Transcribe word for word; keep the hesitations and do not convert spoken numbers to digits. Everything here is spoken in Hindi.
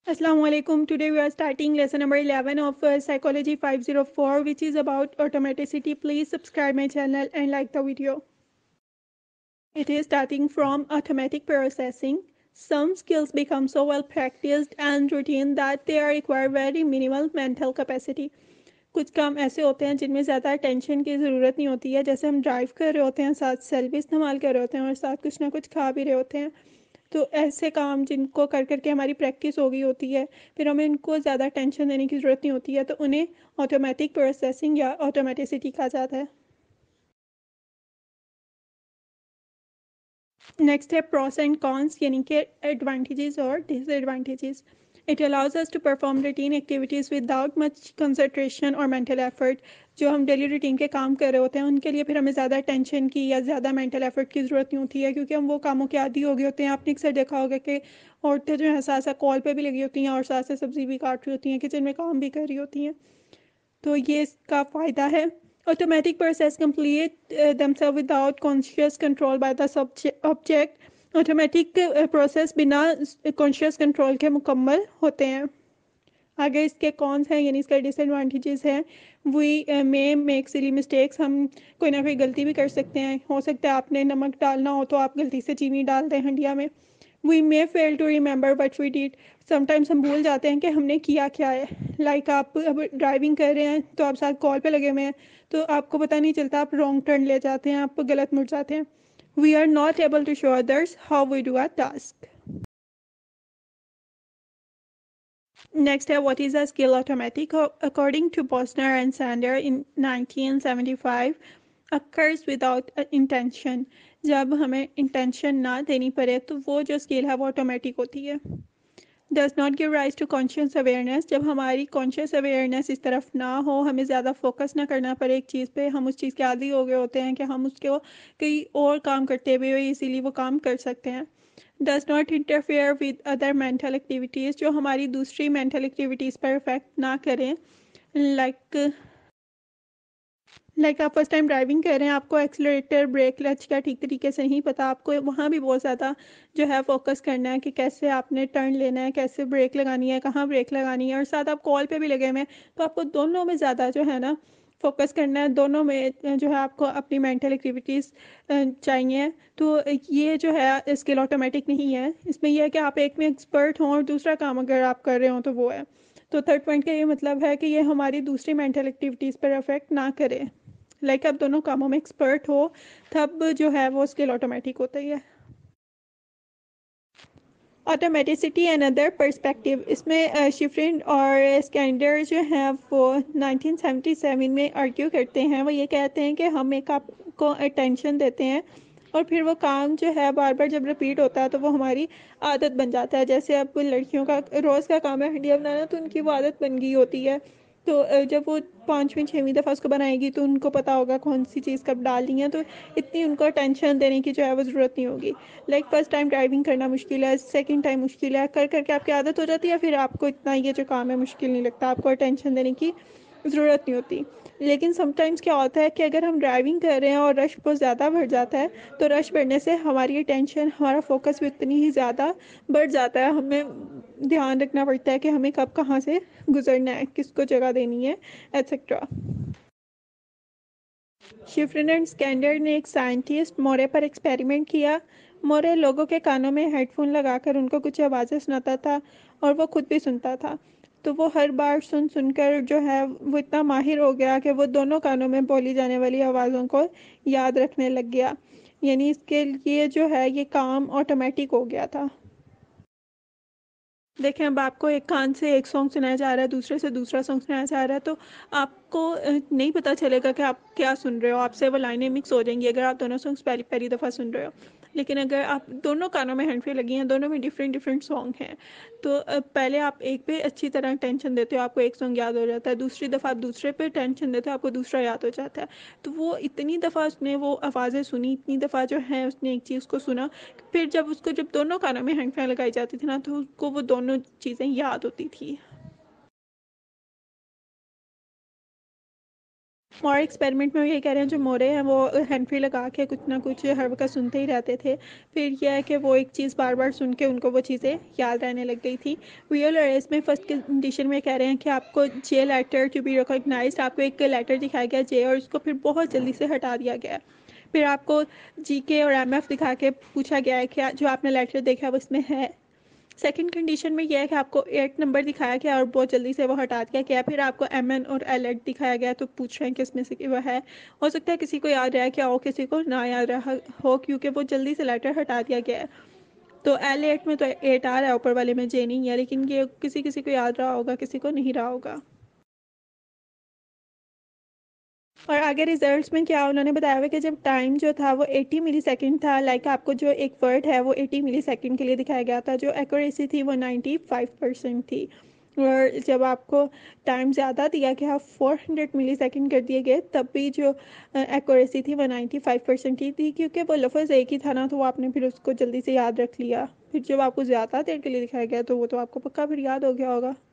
Assalamu alaikum. Today we are starting lesson number eleven of uh, Psychology five oh four, which is about automaticity. Please subscribe my channel and like the video. It is starting from automatic processing. Some skills become so well practiced and routine that they require very minimal mental capacity. कुछ काम ऐसे होते हैं जिनमें ज़्यादा अटेंशन की ज़रूरत नहीं होती है, जैसे हम ड्राइव कर रहे होते हैं, साथ सेल भी इस्तेमाल कर रहे होते हैं और साथ कुछ ना कुछ खा भी रहे होते हैं। तो ऐसे काम जिनको कर करके हमारी प्रैक्टिस हो गई होती है, फिर हमें इनको ज़्यादा टेंशन देने की ज़रूरत नहीं होती है, तो उन्हें ऑटोमेटिक प्रोसेसिंग या ऑटोमेटिसिटी कहा जाता है। नेक्स्ट है प्रोस एंड कॉन्स, यानी कि एडवांटेजेस और disadvantages. It allows us to perform routine activities without much concentration और मेंटल एफर्ट। जो हम डेली रूटीन के काम कर रहे होते हैं उनके लिए फिर हमें ज़्यादा टेंशन की या ज़्यादा मेंटल एफर्ट की ज़रूरत नहीं होती है, क्योंकि हम वो कामों के आदी हो गए होते हैं। आपने अक्सर देखा होगा कि औरतें जो है साथ साथ कॉल पे भी लगी होती हैं और साथ साथ सब्ज़ी भी काट रही होती हैं, किचन में काम भी कर रही होती हैं। तो ये इसका फ़ायदा है। Automatic process complete uh, themselves without conscious control by the subject object. Automatic process बिना कॉन्शियस कंट्रोल के मुकम्मल होते हैं। आगे इसके कौन हैं, यानी इसका डिसएडवांटेजेस हैं। We may make silly mistakes, हम कोई ना कोई गलती भी कर सकते हैं। हो सकता है आपने नमक डालना हो तो आप गलती से चीनी डाल दें हंडिया में। We may fail to remember but we did, sometimes हम भूल जाते हैं कि हमने किया क्या है। लाइक like आप अब ड्राइविंग कर रहे हैं तो आप साथ कॉल पे लगे हुए हैं, तो आपको पता नहीं चलता, आप रॉन्ग टर्न ले जाते हैं, आप गलत मुड़ जाते हैं। We are not able to show others how we do our task. Next, uh, what is a skill automatic? According to Posner and Sander in nineteen seventy-five, occurs without intention. जब हमें intention ना देनी पड़े तो वो जो skill है वो automatic होती है। Does not give rise to conscious awareness. जब हमारी conscious awareness इस तरफ ना हो, हमें ज़्यादा focus ना करना पड़े एक चीज़ पे, हम उस चीज़ के आदी हो गए होते हैं कि हम उसको कई और काम करते हुए इसीलिए वो काम कर सकते हैं। Does not interfere with other mental activities, जो हमारी दूसरी मेंटल एक्टिविटीज़ पर इफेक्ट ना करें। लाइक लाइक आप फर्स्ट टाइम ड्राइविंग कर रहे हैं, आपको एक्सीलरेटर ब्रेक क्लच का ठीक तरीके से नहीं पता, आपको वहाँ भी बहुत ज़्यादा जो है फोकस करना है कि कैसे आपने टर्न लेना है, कैसे ब्रेक लगानी है, कहाँ ब्रेक लगानी है, और साथ आप कॉल पे भी लगे हुए हैं, तो आपको दोनों में ज़्यादा जो है ना फोकस करना है। दोनों में जो है आपको अपनी मेंटल एक्टिविटीज़ चाहिए। तो ये जो है स्किल ऑटोमेटिक नहीं है। इसमें यह है कि आप एक में एक्सपर्ट हों और दूसरा काम अगर आप कर रहे हो तो वो है। तो थर्ड पॉइंट का ये मतलब है कि ये हमारी दूसरी मेंटल एक्टिविटीज़ पर अफेक्ट ना करे। लाइक like आप दोनों कामों में एक्सपर्ट हो तब जो है वो स्किल ऑटोमेटिक होता ही है। ऑटोमेटिसिटी एंड अदर पर्सपेक्टिव, इसमें शिफ्रिन और स्कैंडर जो हैं वो नाइनटीन सेवेंटी सेवन में आर्ग्यू करते हैं। वो ये कहते हैं कि हम एक आपको अटेंशन देते हैं और फिर वो काम जो है बार बार जब रिपीट होता है तो वो हमारी आदत बन जाता है। जैसे अब लड़कियों का रोज़ का काम है हंडिया बनाना, तो उनकी वो आदत बन गई होती है। तो जब वो पाँचवीं छठवीं दफ़ा उसको बनाएगी तो उनको पता होगा कौन सी चीज़ कब डालनी है, तो इतनी उनको टेंशन देने की जो है वो ज़रूरत नहीं होगी। लाइक फर्स्ट टाइम ड्राइविंग करना मुश्किल है, सेकंड टाइम मुश्किल है, कर करके आपकी आदत हो जाती है, फिर आपको इतना ये जो काम है मुश्किल नहीं लगता, आपको टेंशन देने की ज़रूरत नहीं होती। लेकिन समटाइम्स क्या होता है कि अगर हम ड्राइविंग कर रहे हैं और रश बहुत ज़्यादा बढ़ जाता है, तो रश बढ़ने से हमारी टेंशन, हमारा फोकस भी उतनी ही ज़्यादा बढ़ जाता है। हमें ध्यान रखना पड़ता है कि हमें कब कहाँ से गुजरना है, किसको जगह देनी है, एट्सेट्रा। शिफ्रिन एंड स्कैंडर ने एक साइंटिस्ट मोरे पर एक्सपेरिमेंट किया। मोरे लोगों के कानों में हेडफोन लगाकर उनको कुछ आवाज़ें सुनाता था और वो खुद भी सुनता था। तो वो हर बार सुन सुनकर जो है वो इतना माहिर हो गया कि वो दोनों कानों में बोली जाने वाली आवाज़ों को याद रखने लग गया। यानी इसके लिए जो है ये काम ऑटोमेटिक हो गया था। देखें, अब आपको एक कान से एक सॉन्ग सुनाया जा रहा है, दूसरे से दूसरा सॉन्ग सुनाया जा रहा है, तो आपको नहीं पता चलेगा कि आप क्या सुन रहे हो। आपसे वो लाइनें मिक्स हो जाएंगी अगर आप दोनों सॉन्ग्स पहली पहली दफ़ा सुन रहे हो। लेकिन अगर आप दोनों कानों में हैंड फ्री लगी हैं, दोनों में डिफरेंट डिफरेंट सॉन्ग हैं, तो पहले आप एक पे अच्छी तरह टेंशन देते हो, आपको एक सॉन्ग याद हो जाता है, दूसरी दफ़ा आप दूसरे पे टेंशन देते हो, आपको दूसरा याद हो जाता है। तो वो इतनी दफ़ा उसने वो आवाज़ें सुनी, इतनी दफ़ा जो है उसने एक चीज़ को सुना, फिर जब उसको जब दोनों कानों में हैंड फ्री लगाई जाती थी ना, तो उसको वो दोनों चीज़ें याद होती थी। और एक्सपेरिमेंट में ये कह रहे हैं जो मोरे हैं वो हैंड फ्री लगा के कुछ ना कुछ हर वक्त सुनते ही रहते थे। फिर यह है कि वो एक चीज़ बार बार सुन के उनको वो चीज़ें याद रहने लग गई थी। रियल अरेस्ट में फर्स्ट कंडीशन में कह रहे हैं कि आपको J letter to be recognised, आपको एक लेटर दिखाया गया जे और उसको फिर बहुत जल्दी से हटा दिया गया। फिर आपको जी के और एम एफ दिखा के पूछा गया है कि जो आपने लेटर देखा वो इसमें है। सेकंड कंडीशन में यह है कि आपको एट नंबर दिखाया गया और बहुत जल्दी से वो हटा दिया गया। फिर आपको एम एन और एल एट दिखाया गया तो पूछ रहे हैं कि इसमें से वो है। हो सकता है किसी को याद रहा क्या हो, किसी को ना याद रहा हो, क्योंकि वो जल्दी से लेटर हटा दिया गया है। तो एल एट में तो एट आ रहा है, ऊपर वाले में जे नहीं है, लेकिन ये किसी किसी को याद रहा होगा, किसी को नहीं रहा होगा। और आगे रिजल्ट्स में क्या उन्होंने बताया हुआ कि जब टाइम जो था वो अस्सी मिली सेकेंड था, लाइक आपको जो एक वर्ड है वो अस्सी मिली सेकेंड के लिए दिखाया गया था, जो एक्यूरेसी थी वो पचानवे परसेंट थी। और जब आपको टाइम ज़्यादा दिया गया, चार सौ मिली सेकेंड कर दिए गए, तब भी जो एक्यूरेसी थी वो पचानवे परसेंट ही थी, क्योंकि वो लफ्ज़ एक ही था ना, तो वो आपने फिर उसको जल्दी से याद रख लिया। फिर जब आपको ज़्यादा देर के लिए दिखाया गया तो वो तो आपको पक्का फिर याद हो गया होगा।